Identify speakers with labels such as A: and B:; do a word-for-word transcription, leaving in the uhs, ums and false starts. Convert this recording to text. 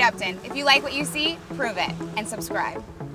A: Captain. If you like what you see, prove it and subscribe.